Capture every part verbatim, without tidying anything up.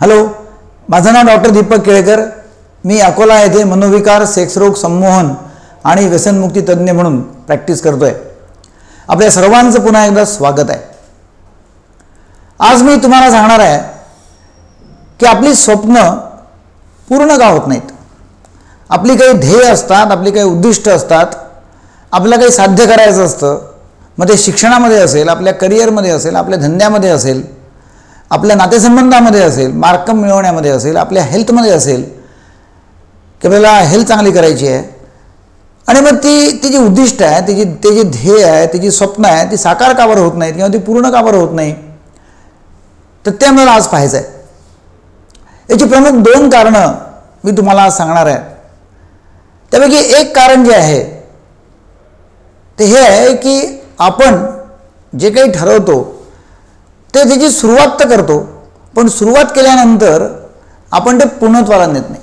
Hello, माझं नाव doctor Deepak Kelkar. मी अकोला येथे मनोविकार, सेक्सरोग, संमोहन आणि व्यसनमुक्ती तज्ज्ञ म्हणून प्रॅक्टिस करतोय. आपल्या सर्वांचं पुन्हा एकदा स्वागत आहे. आज मी तुम्हाला सांगणार आहे की आपली स्वप्न पूर्ण का होत नाहीत. आपली काही ध्येय असतात, आपली काही उद्दिष्ट असतात, आपल्याला काही साध्य करायचं असतं. मग ते शिक्षणामध्ये असेल, आपल्या करिअरमध्ये असेल, आपल्या धंद्यामध्ये असेल, आपल्या नातेसंबंधामध्ये असेल, मार्क मिळवण्यामध्ये असेल, आपल्या हेल्थमध्ये असेल की आपल्याला हेल्थ चांगली करायची आहे. आणि मग ती ती जी उद्दिष्ट आहे, तिची ते जे ध्येय आहे, तिची स्वप्न आहे, ती साकार का बरं होत नाहीत किंवा ती पूर्ण का बरं होत नाही, तर ते आम्हाला आज पाहायचं आहे. याची प्रमुख दोन कारणं मी तुम्हाला आज सांगणार आहे. त्यापैकी एक कारण जे आहे ते हे आहे की आपण जे काही ठरवतो ते त्याची सुरुवात तर करतो, पण सुरुवात केल्यानंतर आपण ते पूर्णत्वाला नेत नाही.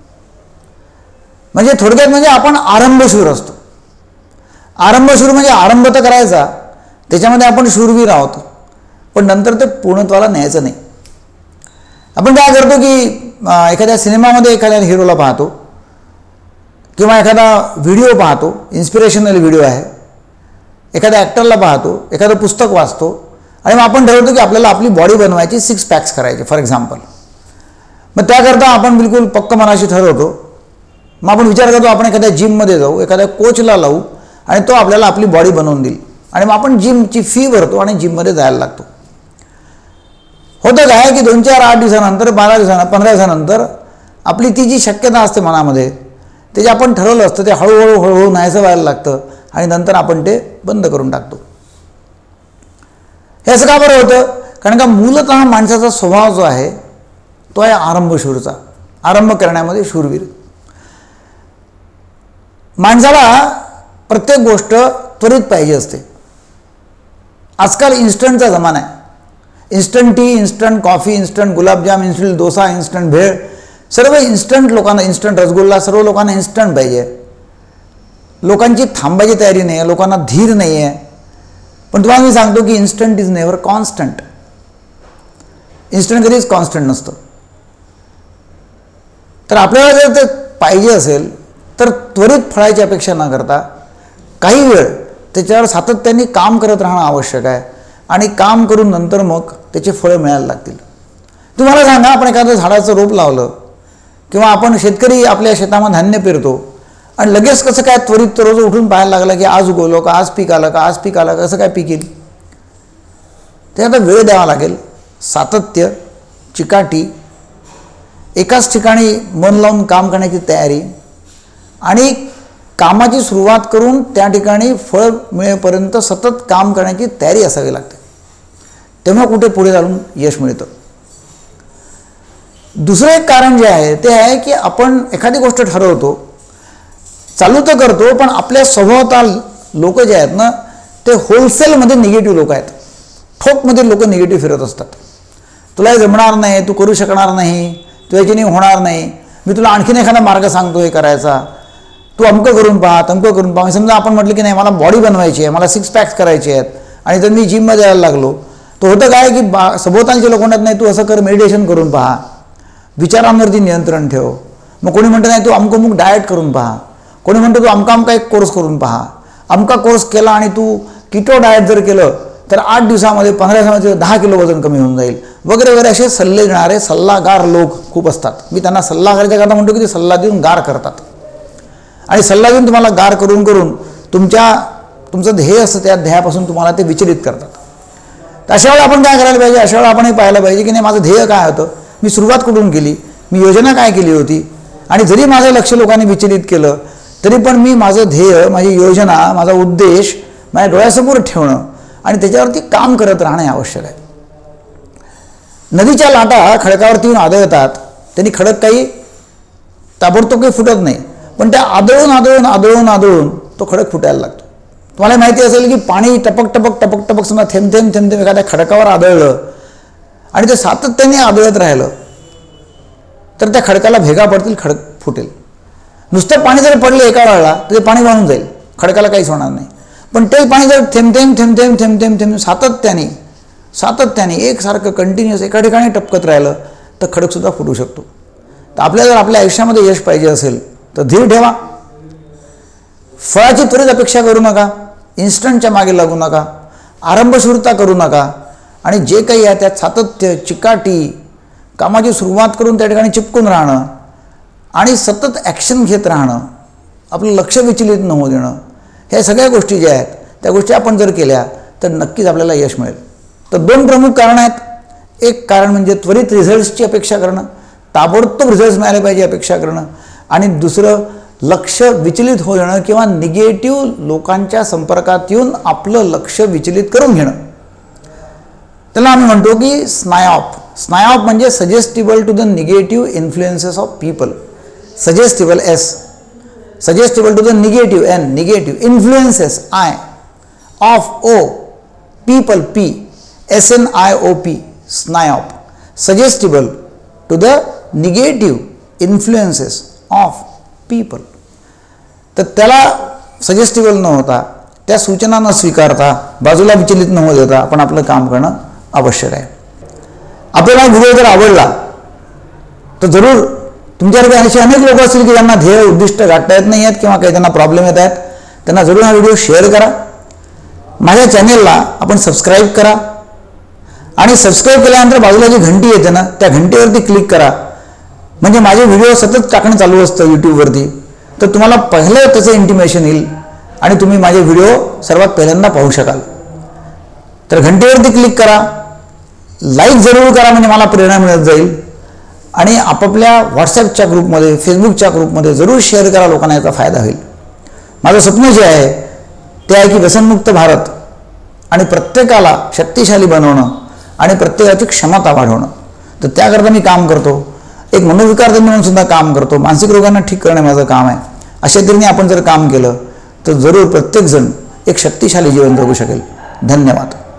म्हणजे थोडक्यात म्हणजे आपण आरंभशूर असतो. आरंभशूर म्हणजे आरंभ तर करायचा, त्याच्यामध्ये आपण शूरवीर आहोत, पण नंतर ते पूर्णत्वाला न्यायचं नाही. आपण काय करतो की एखाद्या सिनेमामध्ये एखाद्या हिरोला पाहतो किंवा एखादा व्हिडिओ पाहतो, इन्स्पिरेशनल व्हिडिओ आहे, एखाद्या ॲक्टरला पाहतो, एखादं पुस्तक वाचतो आणि मग आपण ठरवतो की आपल्याला आपली बॉडी बनवायची, सिक्स पॅक्स करायचे फॉर एक्झाम्पल. मग त्याकरता आपण बिलकुल पक्क मनाशी ठरवतो. मग आपण विचार करतो आपण एखाद्या जिममध्ये जाऊ, एखाद्या कोचला लावू आणि तो आपल्याला आपली बॉडी बनवून देईल. आणि मग आपण जिमची फी भरतो आणि जिममध्ये जायला लागतो. होतं काय की दोन चार आठ दिवसानंतर, बारा दिवसानं, पंधरा दिवसानंतर आपली ती जी शक्यता असते मनामध्ये, ते जे आपण ठरवलं असतं ते हळूहळू हळूहळू नाहीसं व्हायला लागतं आणि नंतर आपण ते बंद करून टाकतो. हे असं का बरं होतं? कारण का मूलतः माणसाचा स्वभाव जो आहे तो आहे आरंभशूरचा, आरंभ करण्यामध्ये शूरवीर. माणसाला प्रत्येक गोष्ट त्वरित पाहिजे असते. आजकाल इन्स्टंटचा जमाना आहे. Instant tea, instant coffee, instant gulabjam, instant dosa, instant bhel, सर्व इन्स्टंट लोकांना, इन्स्टंट रसगुल्ला, सर्व लोकांना इन्स्टंट पाहिजे. लोकांची थांबायची तयारी नाही आहे, लोकांना धीर नाही आहे. पण तुम्हाला मी सांगतो की instant is never constant. Instant कधीच कॉन्स्टंट नसतं. तर आपल्याला जर ते पाहिजे असेल तर त्वरित फळाची अपेक्षा न करता काही वेळ त्याच्यावर सातत्याने काम करत राहणं आवश्यक आहे. आणि काम करून नंतर मग त्याचे फळं मिळायला लागतील. तुम्हाला सांगा, आपण एखादं झाडाचं रोप लावलं किंवा आपण शेतकरी आपल्या शेतामध्ये धान्य पेरतो आणि लगेच कसं काय त्वरित रोज उठून पाहायला लागलं की आज उगवलं का, आज पीक आलं का, आज पीक आलं का, कसं काय पीक येईल? ते आता वेळ द्यावा लागेल, सातत्य, चिकाटी, एकाच ठिकाणी मन लावून काम करण्याची तयारी आणि कामाची सुरुवात करून त्या ठिकाणी फळ मिळेपर्यंत सतत काम करण्याची तयारी असावी लागते. तेव्हा कुठे पुढे चालून यश मिळतं. दुसरं एक कारण जे आहे ते आहे की आपण एखादी गोष्ट ठरवतो, चालू तर करतो, पण आपल्या स्वभावात लोक जे आहेत ना ते होलसेलमध्ये निगेटिव्ह लोक आहेत. ठोकमध्ये लोक निगेटिव्ह फिरत असतात. तुला हे जमणार नाही, तू करू शकणार नाही, तू याच्याने होणार नाही, मी तुला आणखीन एखादा मार्ग सांगतो हे करायचा, तू अमकं करून पहा, तमकं करून पहा. समजा आपण म्हटलं की नाही मला बॉडी बनवायची आहे, मला सिक्स पॅक्स करायचे आहेत आणि जर मी जिममध्ये यायला लागलो तर होतं काय की बा सभोवतालचे लोक म्हणत नाही तू असं कर, मेडिटेशन करून पहा, विचारांवरती नियंत्रण ठेव. मग कोणी म्हणतं नाही तू अमकमुक डाएट करून पहा, कोणी म्हणतो तू अमका अमका एक कोर्स करून पहा. अमका कोर्स केला आणि तू किटो डाएट जर केलं तर आठ दिवसामध्ये, पंधरा दिवसामध्ये दहा किलो वजन कमी होऊन जाईल, वगैरे वगैरे असे सल्ले देणारे सल्लागार लोक खूप असतात. मी त्यांना सल्लागारच्या करता म्हणतो की ते सल्ला देऊन गार करतात. आणि सल्ला देऊन तुम्हाला गार करून करून तुमच्या तुमचं ध्येय असतं त्या ध्येयापासून तुम्हाला ते विचलित करतात. तर अशा वेळेला आपण काय करायला पाहिजे? अशा वेळेला आपण हे पाहायला पाहिजे की नाही माझं ध्येय काय होतं, मी सुरुवात कुठून केली, मी योजना काय केली होती, आणि जरी माझं लक्ष लोकांनी विचलित केलं तरी पण मी माझं ध्येय, माझी योजना, माझा उद्देश माझ्या डोळ्यासमोर ठेवणं आणि त्याच्यावरती काम करत राहणे आवश्यक आहे. नदीच्या लाटा खडकावरती येऊन आदळतात, त्यांनी खडक काही ताबडतोब काही फुटत नाही, पण त्या आदळून आदळून आदळून आदळून तो खडक फुटायला लागतो. तुम्हाला माहिती असेल की पाणी टपक टपक टपक टपक समजा थेंब थेंब थेंब थेंब एखाद्या खडकावर आदळलं आणि ते सातत्याने आदळत राहिलं तर त्या खडकाला भेगा पडतील, खडक फुटेल. नुसतं पाणी जर पडलं एका वेळेला तर ते पाणी वाहून जाईल, खडकाला काहीच होणार नाही. पण ते पाणी जर थेंब थेंब थेंब थेंब थेंब थेंब थेंब सातत्याने सातत्याने एकसारखं कंटिन्युअस एका ठिकाणी टपकत राहिलं तर खडकसुद्धा फुटू शकतो. तर आपल्याला जर आपल्या आयुष्यामध्ये यश पाहिजे असेल तर धीर ठेवा. फळाची त्वरित अपेक्षा करू नका, इन्स्टंटच्या मागे लागू नका, आरंभशूरता करू नका आणि जे काही आहे त्यात सातत्य, चिकाटी, कामाची सुरुवात करून त्या ठिकाणी चिपकून राहणं आणि सतत ॲक्शन घेत राहणं, आपलं लक्ष विचलित न होऊ देणं, ह्या सगळ्या गोष्टी ज्या आहेत त्या गोष्टी आपण जर केल्या तर नक्कीच आपल्याला यश मिळेल. तर दोन प्रमुख कारणं आहेत. एक कारण म्हणजे त्वरित रिझल्ट्सची अपेक्षा करणं, ताबडतोब रिझल्ट्स मिळाले पाहिजे अपेक्षा करणं, आणि दुसरं लक्ष विचलित होऊ देणं किंवा निगेटिव्ह लोकांच्या संपर्कात येऊन आपलं लक्ष विचलित करून घेणं. त्याला आम्ही म्हणतो की स्नायॉप. स्नायॉप म्हणजे suggestible to the negative influences of people. Suggestible S, suggestible to the negative N, negative influences I, of O, people P, S N I O P, SNIOP. Suggestible to the negative influences of people. तर त्याला suggestible न होता, त्या सूचना न स्वीकारता, बाजूला विचलित न होऊ देता आपण आपलं काम करणं आवश्यक आहे. आपल्याला व्हिडिओ जर आवडला तर जरूर तुमच्याकडे असे अनेक लोक असतील की ज्यांना ध्येय उद्दिष्ट गाठता येत नाही आहेत किंवा काही त्यांना प्रॉब्लेम येत आहेत, त्यांना जरूर हा व्हिडिओ शेअर करा. माझ्या चॅनेलला आपण सबस्क्राईब करा आणि सबस्क्राईब केल्यानंतर बाजूला जी घंटी येते ना त्या घंटीवरती क्लिक करा, म्हणजे माझे व्हिडिओ सतत टाकणं चालू असतं यूट्यूबवरती, तर तुम्हाला पहिलं त्याचं इंटिमेशन येईल आणि तुम्ही माझे व्हिडिओ सर्वात पहिल्यांदा पाहू शकाल. तर घंटेवरती क्लिक करा, लाईक जरूर करा म्हणजे मला प्रेरणा मिळत जाईल, आणि आपापल्या व्हॉट्सॲपच्या ग्रुपमध्ये, फेसबुकच्या ग्रुपमध्ये जरूर शेअर करा, लोकांना याचा फायदा होईल. माझं स्वप्न जे आहे ते आहे की व्यसनमुक्त भारत आणि प्रत्येकाला शक्तिशाली बनवणं आणि प्रत्येकाची क्षमता वाढवणं. तर त्याकरता मी काम करतो. एक मनोविकार तज्ञ म्हणून सुद्धा काम करतो. मानसिक रोगांना ठीक करणे माझं काम आहे. अशा तऱ्हेने आपण जर काम केलं तर जरूर प्रत्येकजण एक शक्तिशाली जीवन जगू शकेल. धन्यवाद.